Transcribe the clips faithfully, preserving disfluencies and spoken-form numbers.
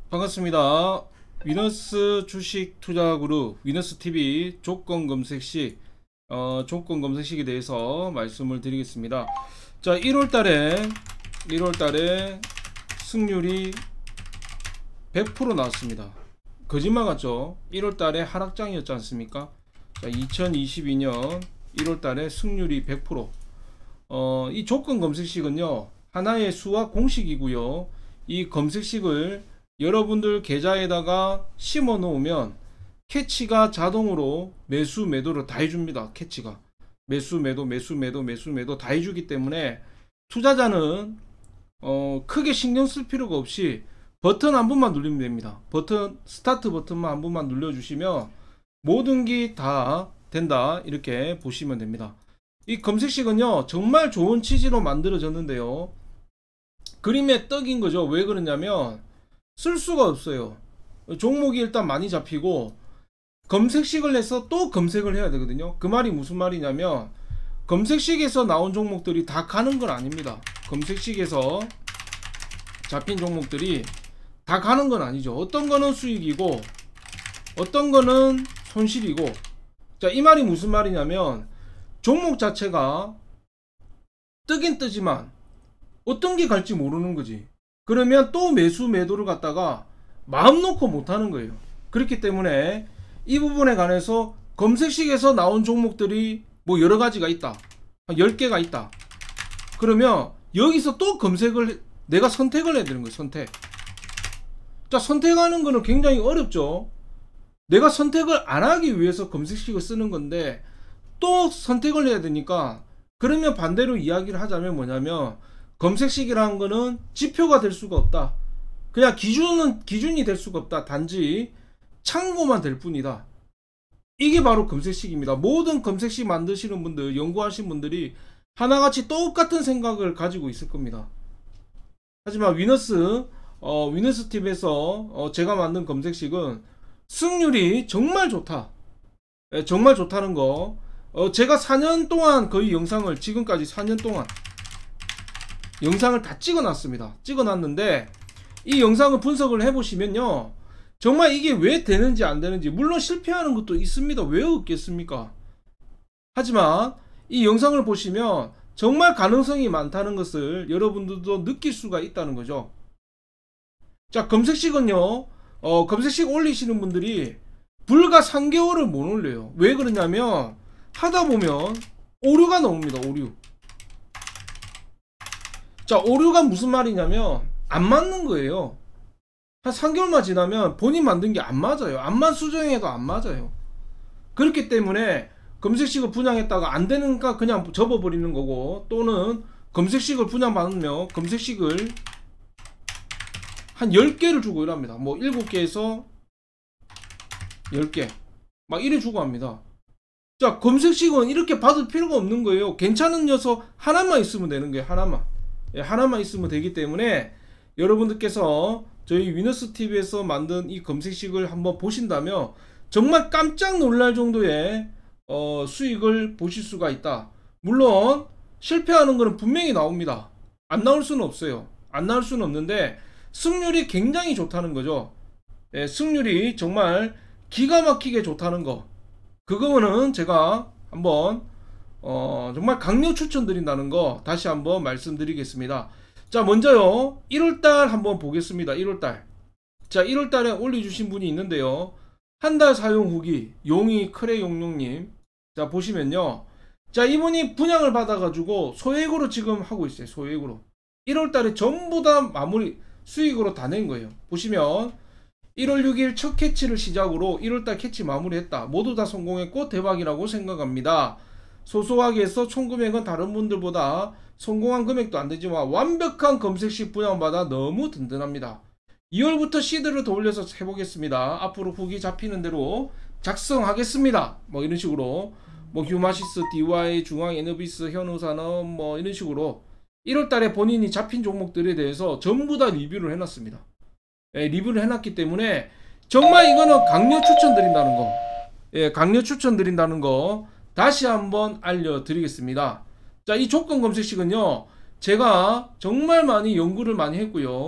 반갑습니다. 위너스 주식 투자 그룹 위너스 티비 조건 검색식 어, 조건 검색식에 대해서 말씀을 드리겠습니다. 자, 일월 달에 일월 달에 승률이 백 퍼센트 나왔습니다. 거짓말 같죠? 일월 달에 하락장이었지 않습니까? 자, 이천이십이 년 일월 달에 승률이 백 퍼센트. 어, 이 조건 검색식은요, 하나의 수학 공식이고요. 이 검색식을 여러분들 계좌에다가 심어 놓으면 캐치가 자동으로 매수 매도를 다 해줍니다. 캐치가 매수 매도 매수 매도 매수 매도 다 해주기 때문에 투자자는 어, 크게 신경 쓸 필요가 없이 버튼 한 번만 누르면 됩니다. 버튼 스타트 버튼만 한 번만 눌러주시면 모든 게 다 된다, 이렇게 보시면 됩니다. 이 검색식은요 정말 좋은 취지로 만들어졌는데요, 그림의 떡인 거죠. 왜 그러냐면 쓸 수가 없어요. 종목이 일단 많이 잡히고 검색식을 해서 또 검색을 해야 되거든요. 그 말이 무슨 말이냐면 검색식에서 나온 종목들이 다 가는 건 아닙니다. 검색식에서 잡힌 종목들이 다 가는 건 아니죠. 어떤 거는 수익이고 어떤 거는 손실이고. 자, 이 말이 무슨 말이냐면 종목 자체가 뜨긴 뜨지만 어떤 게 갈지 모르는 거지. 그러면 또 매수 매도를 갖다가 마음 놓고 못하는 거예요. 그렇기 때문에 이 부분에 관해서 검색식에서 나온 종목들이 뭐 여러 가지가 있다, 한 열 개가 있다. 그러면 여기서 또 검색을 내가 선택을 해야 되는 거예요. 선택. 자, 선택하는 거는 굉장히 어렵죠. 내가 선택을 안 하기 위해서 검색식을 쓰는 건데 또 선택을 해야 되니까, 그러면 반대로 이야기를 하자면 뭐냐면 검색식이라는 거는 지표가 될 수가 없다. 그냥 기준은 기준이 될 수가 없다. 단지 참고만 될 뿐이다. 이게 바로 검색식입니다. 모든 검색식 만드시는 분들, 연구하신 분들이 하나같이 똑같은 생각을 가지고 있을 겁니다. 하지만 위너스 어, 위너스 팁에서 어, 제가 만든 검색식은 승률이 정말 좋다. 예, 정말 좋다는 거. 어, 제가 사 년 동안 거의 영상을, 지금까지 사 년 동안 영상을 다 찍어놨습니다. 찍어놨는데 이 영상을 분석을 해보시면요, 정말 이게 왜 되는지 안 되는지, 물론 실패하는 것도 있습니다. 왜 없겠습니까? 하지만 이 영상을 보시면 정말 가능성이 많다는 것을 여러분들도 느낄 수가 있다는 거죠. 자, 검색식은요, 어, 검색식 올리시는 분들이 불과 삼 개월을 못 올려요. 왜 그러냐면 하다 보면 오류가 나옵니다. 오류. 자, 오류가 무슨 말이냐면 안 맞는 거예요. 한 삼 개월만 지나면 본인 만든 게 안 맞아요. 암만 수정해도 안 맞아요. 그렇기 때문에 검색식을 분양했다가 안 되니까 그냥 접어버리는 거고, 또는 검색식을 분양받으면 검색식을 한 열 개를 주고 이랍니다. 뭐 일곱 개에서 열 개 막 이래 주고 합니다. 자, 검색식은 이렇게 받을 필요가 없는 거예요. 괜찮은 녀석 하나만 있으면 되는 거예요. 하나만. 예, 하나만 있으면 되기 때문에 여러분들께서 저희 위너스 티비에서 만든 이 검색식을 한번 보신다면 정말 깜짝 놀랄 정도의 어, 수익을 보실 수가 있다. 물론 실패하는 거는 분명히 나옵니다. 안 나올 수는 없어요. 안 나올 수는 없는데 승률이 굉장히 좋다는 거죠. 예, 승률이 정말 기가 막히게 좋다는 거, 그거는 제가 한번 어, 정말 강력 추천드린다는 거 다시 한번 말씀드리겠습니다. 자, 먼저요 일월달 한번 보겠습니다. 일월달. 자, 일월달에 올려주신 분이 있는데요, 한 달 사용 후기 용이 크레용용님. 자, 보시면요, 자, 이분이 분양을 받아가지고 소액으로 지금 하고 있어요. 소액으로 일월달에 전부 다 마무리 수익으로 다 낸 거예요. 보시면 일월 육일 첫 캐치를 시작으로 일월달 캐치 마무리했다. 모두 다 성공했고 대박이라고 생각합니다. 소소하게 해서 총 금액은 다른 분들보다 성공한 금액도 안 되지만 완벽한 검색식 분양받아 너무 든든합니다. 이월부터 시드를 더 올려서 해보겠습니다. 앞으로 후기 잡히는 대로 작성하겠습니다. 뭐 이런 식으로, 뭐 휴마시스, 디와이, 중앙 에너비스, 현우산업 뭐 이런 식으로 일월달에 본인이 잡힌 종목들에 대해서 전부 다 리뷰를 해놨습니다. 예, 리뷰를 해놨기 때문에 정말 이거는 강력 추천드린다는 거, 예, 강력 추천드린다는 거 다시 한번 알려드리겠습니다. 자, 이 조건 검색식은요 제가 정말 많이 연구를 많이 했고요,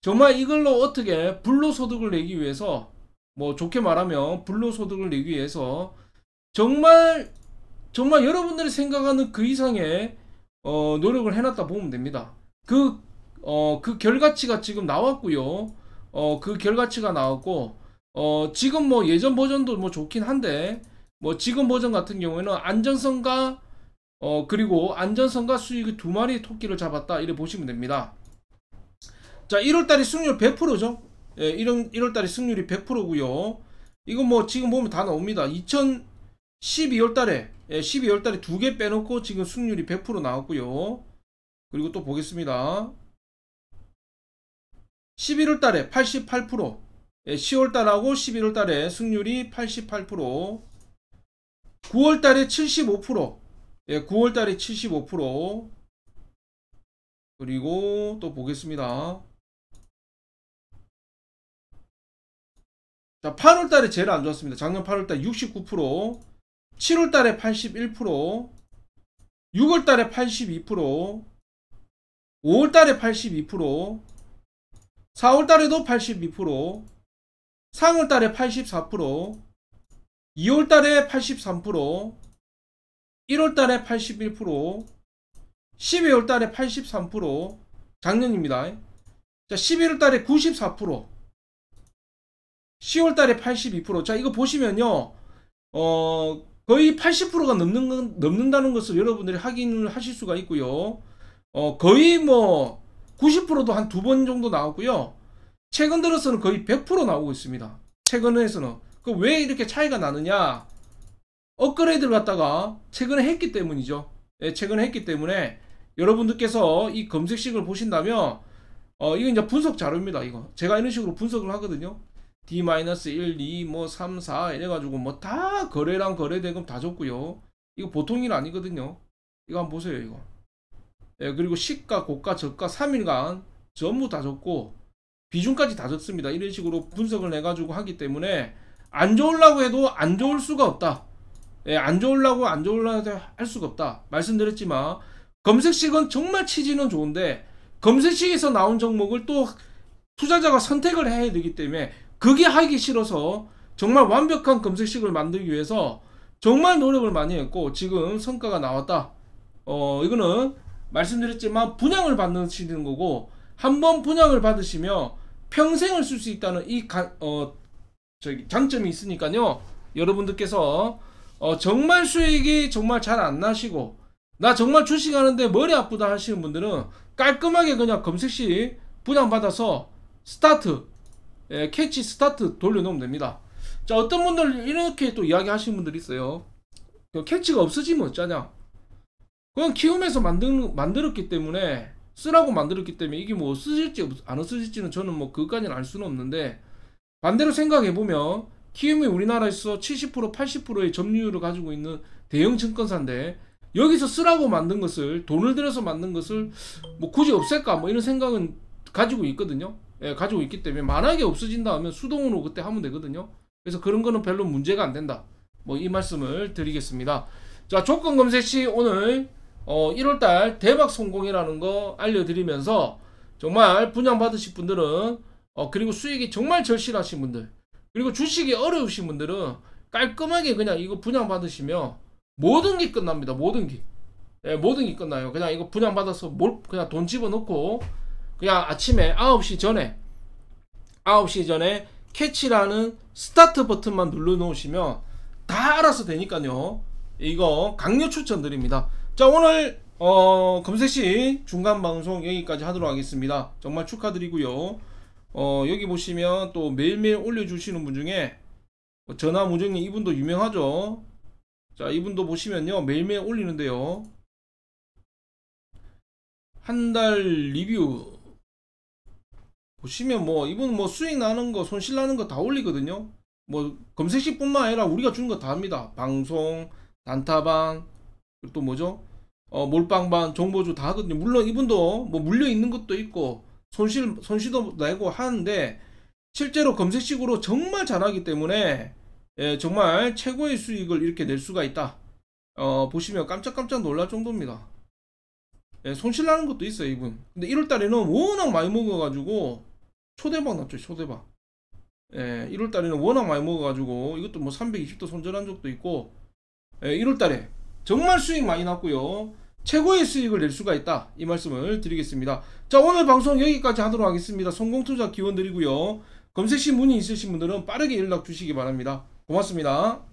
정말 이걸로 어떻게 불로소득을 내기 위해서, 뭐 좋게 말하면 불로소득을 내기 위해서 정말 정말 여러분들이 생각하는 그 이상의 어, 노력을 해놨다 보면 됩니다. 그, 어, 그 결과치가 지금 나왔고요. 어, 그 결과치가 나왔고, 어, 지금 뭐 예전 버전도 뭐 좋긴 한데, 뭐 지금 버전 같은 경우에는 안전성과, 어, 그리고 안전성과 수익의 두 마리의 토끼를 잡았다. 이렇게 보시면 됩니다. 자, 일월달에 승률 백 퍼센트죠. 예, 일월달에 승률이 백 퍼센트고요. 이거 뭐 지금 보면 다 나옵니다. 이천십이월달에 예, 십이월달에 두 개 빼놓고 지금 승률이 백 퍼센트 나왔고요. 그리고 또 보겠습니다. 십일월달에 팔십팔 퍼센트, 예, 시월달하고 십일월달에 승률이 팔십팔 퍼센트, 구월달에 칠십오 퍼센트, 예, 구월달에 칠십오 퍼센트, 그리고 또 보겠습니다. 자, 팔월달에 제일 안 좋았습니다. 작년 팔월달 육십구 퍼센트, 칠월달에 팔십일 퍼센트, 유월달에 팔십이 퍼센트, 오월달에 팔십이 퍼센트, 사월달에도 팔십이 퍼센트, 삼월달에 팔십사 퍼센트, 이월달에 팔십삼 퍼센트, 일월달에 팔십일 퍼센트, 십이월달에 팔십삼 퍼센트, 작년입니다. 자, 십일월달에 구십사 퍼센트, 시월달에 팔십이 퍼센트. 자, 이거 보시면요, 어, 거의 팔십 퍼센트가 넘는, 넘는다는 것을 여러분들이 확인을 하실 수가 있고요. 어, 거의 뭐 구십 퍼센트도 한 두 번 정도 나왔고요. 최근 들어서는 거의 백 퍼센트 나오고 있습니다. 최근에서는. 그 왜 이렇게 차이가 나느냐? 업그레이드를 갖다가 최근에 했기 때문이죠. 예, 최근에 했기 때문에 여러분들께서 이 검색식을 보신다면, 어, 이거 이제 분석 자료입니다. 이거 제가 이런 식으로 분석을 하거든요. 디 일, 이, 뭐 삼, 사 이래가지고 뭐 다 거래량 거래대금 다 줬고요. 이거 보통 일 아니거든요. 이거 한번 보세요. 이거. 예, 그리고 시가, 고가, 저가 삼 일간 전부 다 줬고 비중까지 다 줬습니다. 이런 식으로 분석을 해가지고 하기 때문에 안 좋으려고 해도 안 좋을 수가 없다. 예, 안 좋으려고 안 좋으려고 할 수가 없다. 말씀드렸지만 검색식은 정말 취지는 좋은데 검색식에서 나온 종목을 또 투자자가 선택을 해야 되기 때문에 그게 하기 싫어서 정말 완벽한 검색식을 만들기 위해서 정말 노력을 많이 했고 지금 성과가 나왔다. 어, 이거는 말씀드렸지만 분양을 받으시는 거고 한번 분양을 받으시면 평생을 쓸 수 있다는 이 가, 어, 저기 장점이 있으니까요. 여러분들께서 어, 정말 수익이 정말 잘 안 나시고 나 정말 주식하는데 머리 아프다 하시는 분들은 깔끔하게 그냥 검색식 분양받아서 스타트, 예, 캐치 스타트 돌려놓으면 됩니다. 자, 어떤 분들 이렇게 또 이야기 하시는 분들이 있어요. 그 캐치가 없어지면 어쩌냐? 그건 키움에서 만든, 만들었기 때문에 쓰라고 만들었기 때문에 이게 뭐 쓰실지 안 쓰실지는 저는 뭐 그것까지는 알 수는 없는데 반대로 생각해보면 키움이 우리나라에서 칠십 퍼센트 팔십 퍼센트의 점유율을 가지고 있는 대형 증권사인데 여기서 쓰라고 만든 것을 돈을 들여서 만든 것을 뭐 굳이 없앨까 뭐 이런 생각은 가지고 있거든요. 예, 가지고 있기 때문에 만약에 없어진다 하면 수동으로 그때 하면 되거든요. 그래서 그런 거는 별로 문제가 안 된다. 뭐 이 말씀을 드리겠습니다. 자, 조건 검색 시 오늘 어, 일월달 대박 성공이라는 거 알려드리면서 정말 분양 받으실 분들은 어, 그리고 수익이 정말 절실하신 분들 그리고 주식이 어려우신 분들은 깔끔하게 그냥 이거 분양 받으시면 모든 게 끝납니다. 모든 게 예, 모든 게 끝나요. 그냥 이거 분양 받아서 뭘 그냥 돈 집어넣고 그냥 아침에 아홉 시 전에 아홉 시 전에 캐치라는 스타트 버튼만 눌러 놓으시면 다 알아서 되니까요. 이거 강력 추천드립니다. 자, 오늘 어, 검색시 중간 방송 여기까지 하도록 하겠습니다. 정말 축하드리고요. 어, 여기 보시면 또 매일매일 올려주시는 분 중에 전화 무정님 이분도 유명하죠. 자, 이분도 보시면요 매일매일 올리는데요. 한 달 리뷰 보시면 뭐 이분 뭐 수익 나는 거 손실 나는 거 다 올리거든요. 뭐 검색식 뿐만 아니라 우리가 주는 거 다 합니다. 방송, 단타방, 또 뭐죠? 어, 몰빵반, 정보주 다 하거든요. 물론 이분도 뭐 물려 있는 것도 있고 손실 손실도 내고 하는데 실제로 검색식으로 정말 잘하기 때문에 예, 정말 최고의 수익을 이렇게 낼 수가 있다. 어, 보시면 깜짝깜짝 놀랄 정도입니다. 예, 손실 나는 것도 있어요 이분. 근데 일월달에는 워낙 많이 먹어가지고 초대박 났죠, 초대박. 예, 일월 달에는 워낙 많이 먹어가지고 이것도 뭐 삼백이십 도 손절한 적도 있고, 예, 일월 달에 정말 수익 많이 났고요. 최고의 수익을 낼 수가 있다, 이 말씀을 드리겠습니다. 자, 오늘 방송 여기까지 하도록 하겠습니다. 성공투자 기원 드리고요. 검색 시 문의 있으신 분들은 빠르게 연락 주시기 바랍니다. 고맙습니다.